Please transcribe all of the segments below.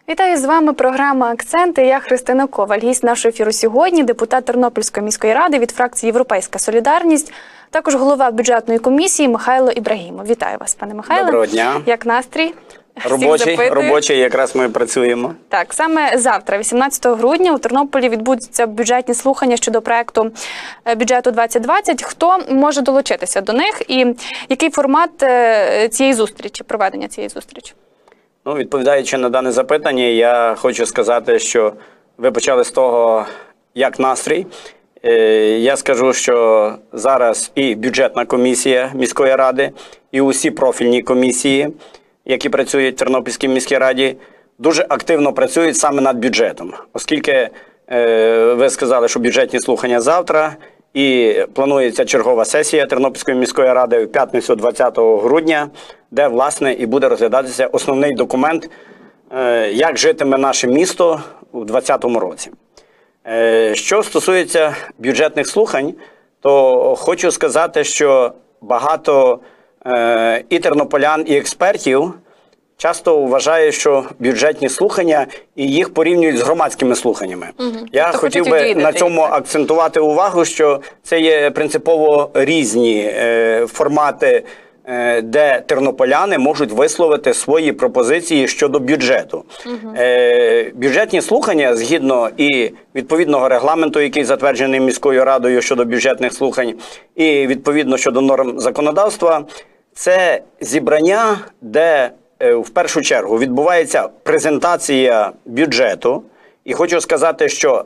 Вітаю з вами програма «Акценти». Я Христина Коваль. Гість нашого ефіру сьогодні – депутат Тернопільської міської ради від фракції «Європейська солідарність», також голова бюджетної комісії Михайло Ібрагімов. Вітаю вас, пане Михайло. Доброго дня. Як настрій? Робочий, якраз ми працюємо. Так, саме завтра, 18 грудня, у Тернополі відбудуться бюджетні слухання щодо проекту бюджету 2020. Хто може долучитися до них і який формат цієї зустрічі, проведення цієї зустрічі? Ну, відповідаючи на дане запитання, я хочу сказати, що ви почали з того, як настрій. Я скажу, що зараз і бюджетна комісія міської ради, і усі профільні комісії, які працюють в Тернопільській міській раді, дуже активно працюють саме над бюджетом. Оскільки ви сказали, що бюджетні слухання завтра, і планується чергова сесія Тернопільської міської ради в п'ятницю 20 грудня, де, власне, і буде розглядатися основний документ, як житиме наше місто у 2020 році. Що стосується бюджетних слухань, то хочу сказати, що багато і тернополян, і експертів часто вважають, що бюджетні слухання і їх порівнюють з громадськими слуханнями. Я хотів би на цьому акцентувати увагу, що це є принципово різні формати, де тернополяни можуть висловити свої пропозиції щодо бюджету. Бюджетні слухання, згідно і відповідного регламенту, який затверджений міською радою щодо бюджетних слухань, і відповідно щодо норм законодавства, це зібрання, де в першу чергу відбувається презентація бюджету. І хочу сказати, що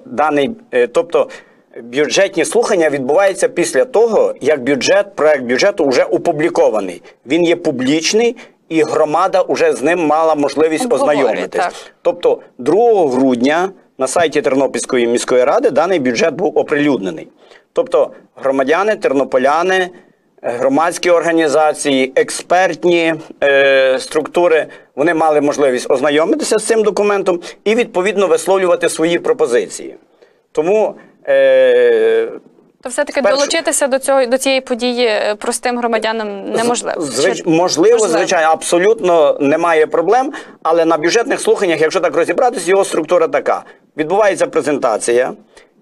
бюджетні слухання відбуваються після того, як проект бюджету вже опублікований. Він є публічний, і громада вже з ним мала можливість ознайомитись. Тобто 2 грудня на сайті Тернопільської міської ради даний бюджет був оприлюднений. Тобто громадяни, тернополяни, громадські організації, експертні структури, вони мали можливість ознайомитися з цим документом і відповідно висловлювати свої пропозиції. Тому то все-таки долучитися до цієї події простим громадянам неможливо? Можливо, звичайно, абсолютно немає проблем, але на бюджетних слуханнях, якщо так розібратися, його структура така. Відбувається презентація,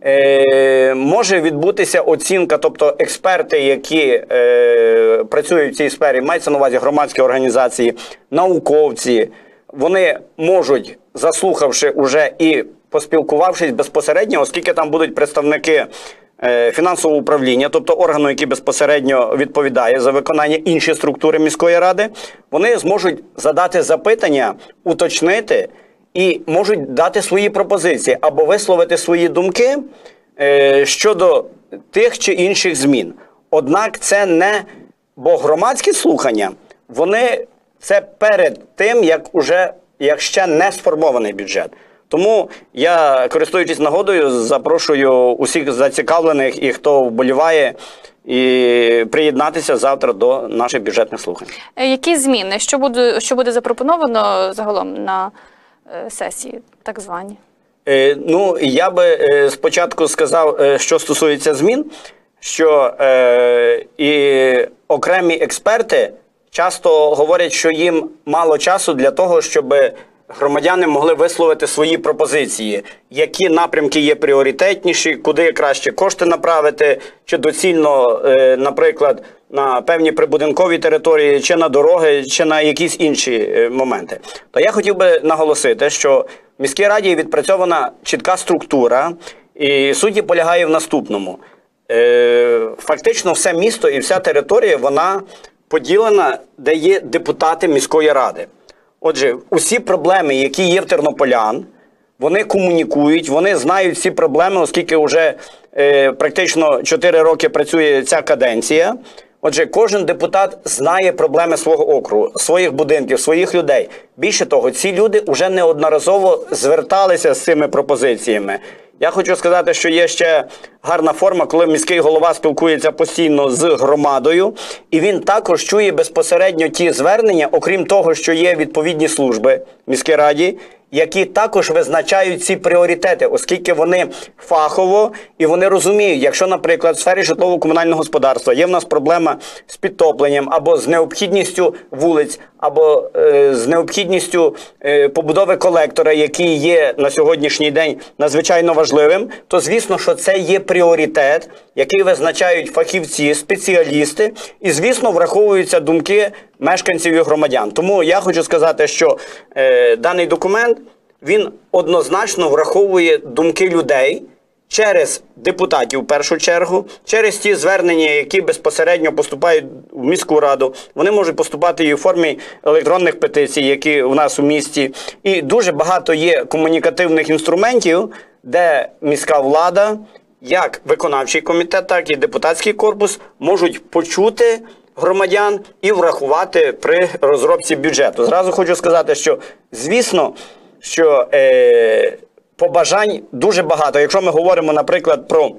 може відбутися оцінка, тобто експерти, які працюють в цій сфері, мається на увазі громадські організації, науковці, вони можуть, заслухавши уже і поспілкувавшись безпосередньо, оскільки там будуть представники фінансового управління, тобто органу, який безпосередньо відповідає за виконання інші структури міської ради, вони зможуть задати запитання, уточнити і можуть дати свої пропозиції або висловити свої думки щодо тих чи інших змін. Однак це не, бо громадські слухання, вони це перед тим, як ще не сформований бюджет. Тому я, користуючись нагодою, запрошую усіх зацікавлених і хто вболіває, і приєднатися завтра до наших бюджетних слухань. Які зміни? Що буде запропоновано загалом на сесії, так звані? Ну, я би спочатку сказав, що стосується змін, що і окремі експерти часто говорять, що їм мало часу для того, щоб громадяни могли висловити свої пропозиції, які напрямки є пріоритетніші, куди краще кошти направити, чи доцільно, наприклад, на певні прибудинкові території, чи на дороги, чи на якісь інші моменти. То я хотів би наголосити, що в міській раді відпрацьована чітка структура, і суть полягає в наступному. Фактично все місто і вся територія, вона поділена, де є депутати міської ради. Отже, усі проблеми, які є в тернополян, вони комунікують, вони знають всі проблеми, оскільки вже практично 4 роки працює ця каденція. Отже, кожен депутат знає проблеми свого округу, своїх будинків, своїх людей. Більше того, ці люди вже неодноразово зверталися з цими пропозиціями. Я хочу сказати, що є ще гарна форма, коли міський голова спілкується постійно з громадою, і він також чує безпосередньо ті звернення, окрім того, що є відповідні служби в міській раді, які також визначають ці пріоритети, оскільки вони фахово і вони розуміють, якщо, наприклад, в сфері житлово-комунального господарства є в нас проблема з підтопленням або з необхідністю вулиць, або з необхідністю побудови колектора, який є на сьогоднішній день надзвичайно важливим, то звісно, що це є пріоритет, який визначають фахівці, спеціалісти, і, звісно, враховуються думки мешканців і громадян. Тому я хочу сказати, що даний документ, він однозначно враховує думки людей через депутатів в першу чергу, через ті звернення, які безпосередньо поступають в міську раду. Вони можуть поступати і в формі електронних петицій, які у нас у місті. І дуже багато є комунікативних інструментів, де міська влада, як виконавчий комітет, так і депутатський корпус можуть почути громадян і врахувати при розробці бюджету. Зразу хочу сказати, що, звісно, що побажань дуже багато. Якщо ми говоримо, наприклад, про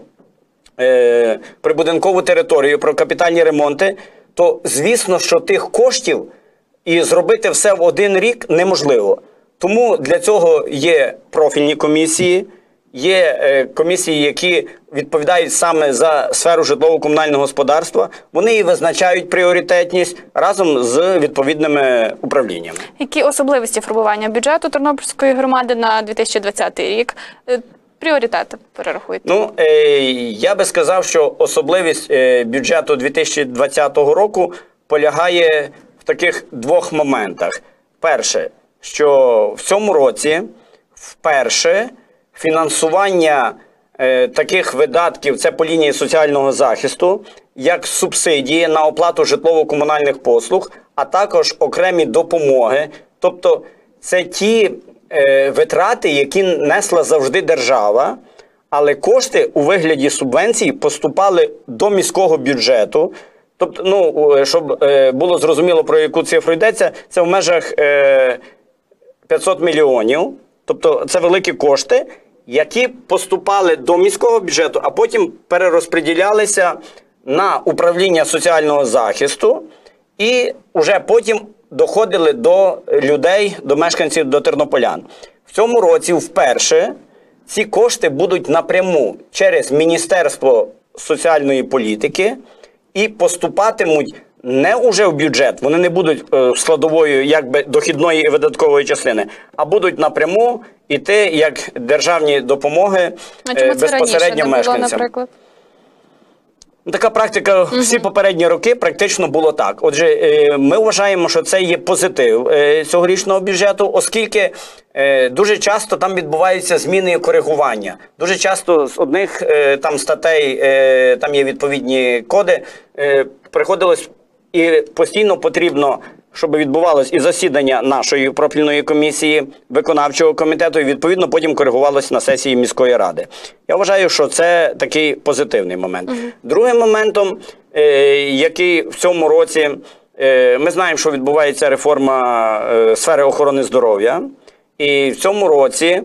прибудинкову територію, про капітальні ремонти, то, звісно, що тих коштів і зробити все в один рік неможливо. Тому для цього є профільні комісії, є комісії, які відповідають саме за сферу житлово-комунального господарства. Вони і визначають пріоритетність разом з відповідними управліннями. Які особливості формування бюджету Тернопільської громади на 2020 рік? Пріоритети перерахуйте. Ну, я би сказав, що особливість бюджету 2020 року полягає в таких двох моментах. Перше, що в цьому році вперше фінансування таких видатків, це по лінії соціального захисту, як субсидії на оплату житлово-комунальних послуг, а також окремі допомоги. Тобто це ті витрати, які несла завжди держава, але кошти у вигляді субвенцій поступали до міського бюджету. Тобто, ну, щоб було зрозуміло, про яку цифру йдеться, це в межах 500 мільйонів. Тобто це великі кошти, які поступали до міського бюджету, а потім перерозподілялися на управління соціального захисту і вже потім доходили до людей, до мешканців, до тернополян. В цьому році вперше ці кошти будуть напряму через Міністерство соціальної політики і поступатимуть не уже в бюджет, вони не будуть складовою якби дохідної і видаткової частини, а будуть напряму йти як державні допомоги безпосередньо мешканцям. Наприклад? Така практика всі попередні роки практично було так. Отже, ми вважаємо, що це є позитив цьогорічного бюджету, оскільки дуже часто там відбуваються зміни і коригування. Дуже часто з одних там статей, там є відповідні коди, приходилось і постійно потрібно, щоб відбувалось і засідання нашої профільної комісії, виконавчого комітету, і відповідно потім коригувалось на сесії міської ради. Я вважаю, що це такий позитивний момент. Другим моментом, який в цьому році, ми знаємо, що відбувається реформа сфери охорони здоров'я, і в цьому році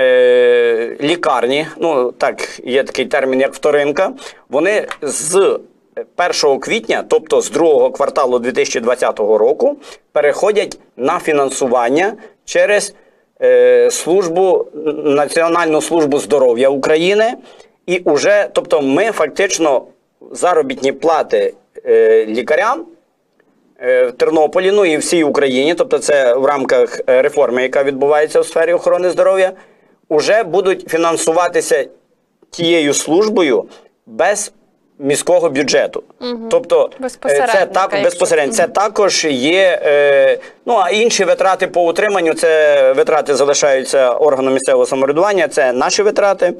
лікарні, ну так, є такий термін, як вторинка, вони з 1 квітня, тобто з другого кварталу 2020 року, переходять на фінансування через Національну службу здоров'я України. І вже, тобто ми фактично заробітні плати лікарям в Тернополі, ну і всій Україні, тобто це в рамках реформи, яка відбувається у сфері охорони здоров'я, вже будуть фінансуватися тією службою без міського бюджету. Тобто це також є, ну а інші витрати по утриманню, це витрати залишаються органу місцевого самоврядування, це наші витрати.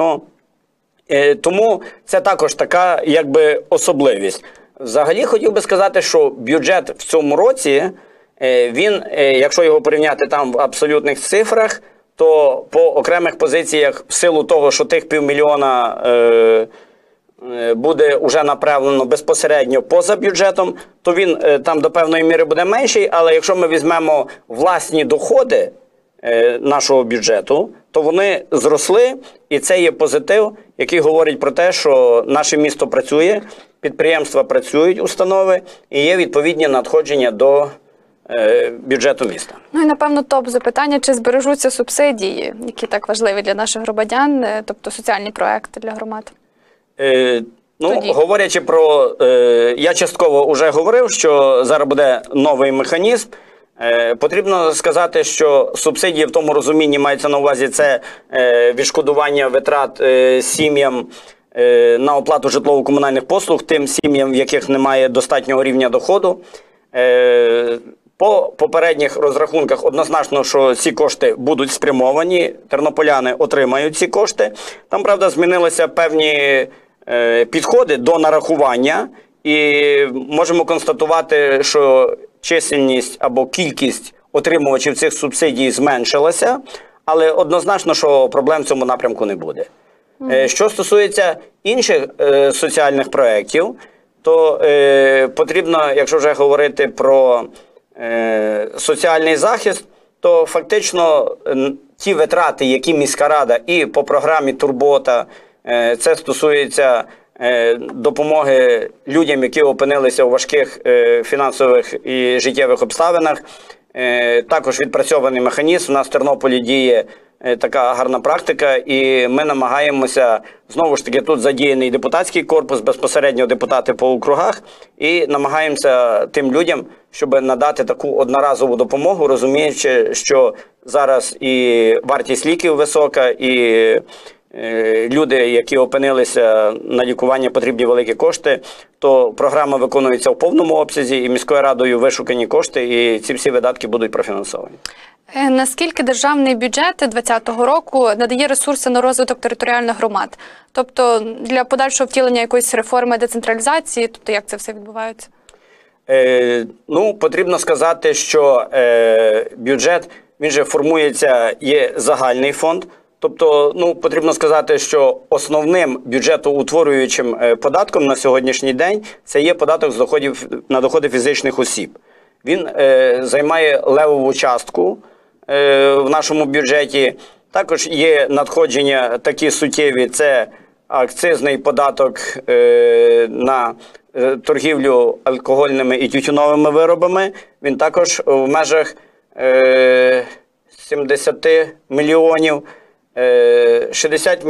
Тому це також така якби особливість. Взагалі хотів би сказати, що бюджет в цьому році, він, якщо його порівняти там в абсолютних цифрах, то по окремих позиціях в силу того, що тих 500 000 буде вже направлено безпосередньо поза бюджетом, то він там до певної міри буде менший, але якщо ми візьмемо власні доходи нашого бюджету, то вони зросли, і це є позитив, який говорить про те, що наше місто працює, підприємства працюють, установи, і є відповідні надходження до бюджету міста. Ну і, напевно, топ запитання, чи збережуться субсидії, які так важливі для наших громадян, тобто соціальні проекти для громад? Говорячи про, я частково вже говорив, що зараз буде новий механізм. Потрібно сказати, що субсидії в тому розумінні мається на увазі це відшкодування витрат сім'ям на оплату житлово-комунальних послуг, тим сім'ям, в яких немає достатнього рівня доходу. По попередніх розрахунках однозначно, що ці кошти будуть спрямовані, тернополяни отримають ці кошти. Там, правда, змінилися певні підходи до нарахування, і можемо констатувати, що чисельність або кількість отримувачів цих субсидій зменшилася, але однозначно, що проблем в цьому напрямку не буде. Що стосується інших соціальних проєктів, то потрібно, якщо вже говорити про соціальний захист, то фактично ті витрати, які міська рада і по програмі «Турбота», це стосується допомоги людям, які опинилися у важких фінансових і життєвих обставинах. Також відпрацьований механізм. У нас в Тернополі діє така гарна практика, і ми намагаємося, знову ж таки, тут задіяний депутатський корпус, безпосередньо депутати по округах, і намагаємося тим людям, щоб надати таку одноразову допомогу, розуміючи, що зараз і вартість ліків висока, і люди, які опинилися на лікування, потрібні великі кошти, то програма виконується в повному обсязі, і міською радою вишукані кошти, і ці всі видатки будуть профінансовані. Наскільки державний бюджет 2020 року надає ресурси на розвиток територіальних громад? Тобто для подальшого втілення якоїсь реформи децентралізації, тобто як це все відбувається? Потрібно сказати, що бюджет, він же формується, є загальний фонд. Тобто, потрібно сказати, що основним бюджетоутворюючим податком на сьогоднішній день це є податок з доходів, на доходи фізичних осіб. Він займає левову частку в нашому бюджеті. Також є надходження такі суттєві, це акцизний податок на торгівлю алкогольними і тютюновими виробами. Він також в межах 70 мільйонів. 60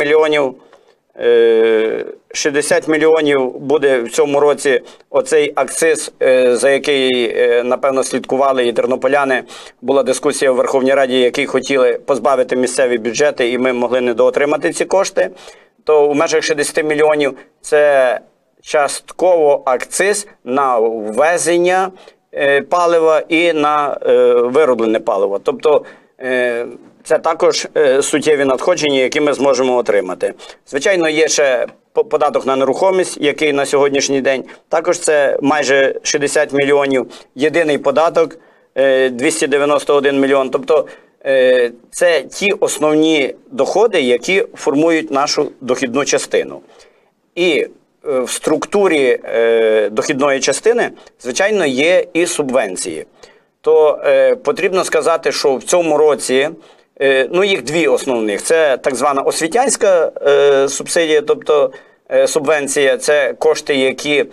мільйонів буде в цьому році оцей акциз, за який, напевно, слідкували і тернополяни. Була дискусія в Верховній Раді, які хотіли позбавити місцеві бюджети, і ми могли недоотримати ці кошти. То в межах 60 мільйонів це частково акциз на ввезення палива і на вироблене паливо. Тобто це також суттєві надходження, які ми зможемо отримати. Звичайно, є ще податок на нерухомість, який на сьогоднішній день. Також це майже 60 мільйонів. Єдиний податок 291 мільйон. Тобто це ті основні доходи, які формують нашу дохідну частину. І в структурі дохідної частини, звичайно, є і субвенції. То потрібно сказати, що в цьому році їх дві основних. Це так звана освітянська субсидія, тобто субвенція, це кошти, які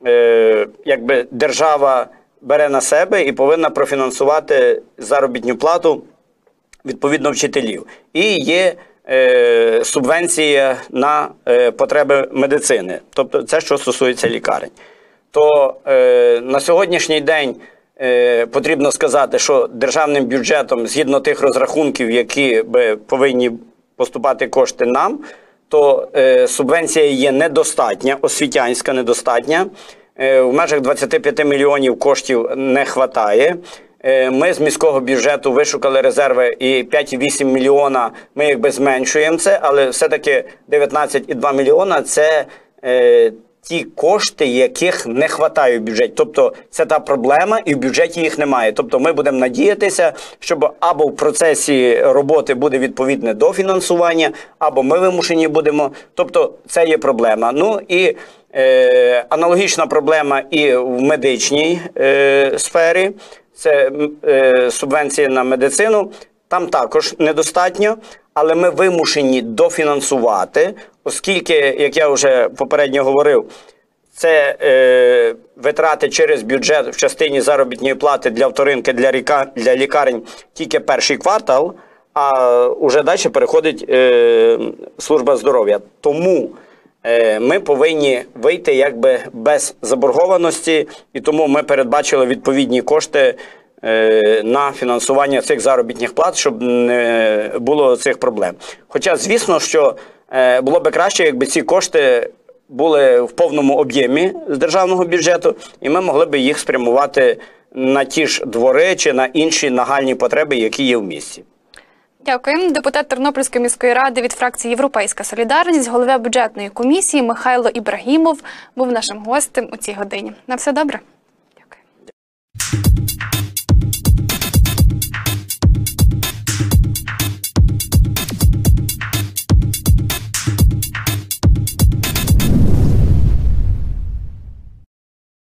держава бере на себе і повинна профінансувати заробітну плату відповідно вчителів. І є субвенція на потреби медицини, тобто це, що стосується лікарень. То на сьогоднішній день потрібно сказати, що державним бюджетом, згідно тих розрахунків, які повинні поступати кошти нам, то субвенція є недостатня, освітянська недостатня. В межах 25 мільйонів коштів не вистачає. Ми з міського бюджету вишукали резерви і 5,8 мільйона ми зменшуємо це, але все-таки 19,2 мільйона – це ті кошти, яких не вистачає в бюджеті. Тобто це та проблема, і в бюджеті їх немає. Тобто ми будемо надіятися, щоб або в процесі роботи буде відповідне дофінансування, або ми вимушені будемо. Тобто це є проблема. І аналогічна проблема і в медичній сфері. Це субвенції на медицину. Там також недостатньо, але ми вимушені дофінансувати, оскільки, як я вже попередньо говорив, це витрати через бюджет в частині заробітної плати для вторинки, для лікарень тільки перший квартал, а вже далі переходить служба здоров'я. Тому ми повинні вийти якби без заборгованості, і тому ми передбачили відповідні кошти на фінансування цих заробітних плат, щоб не було цих проблем. Хоча, звісно, що було б краще, якби ці кошти були в повному об'ємі з державного бюджету, і ми могли б їх спрямувати на ті ж двори чи на інші нагальні потреби, які є в місті. Дякую. Депутат Тернопільської міської ради від фракції «Європейська солідарність», голова бюджетної комісії Михайло Ібрагімов був нашим гостем у цій годині. На все добре.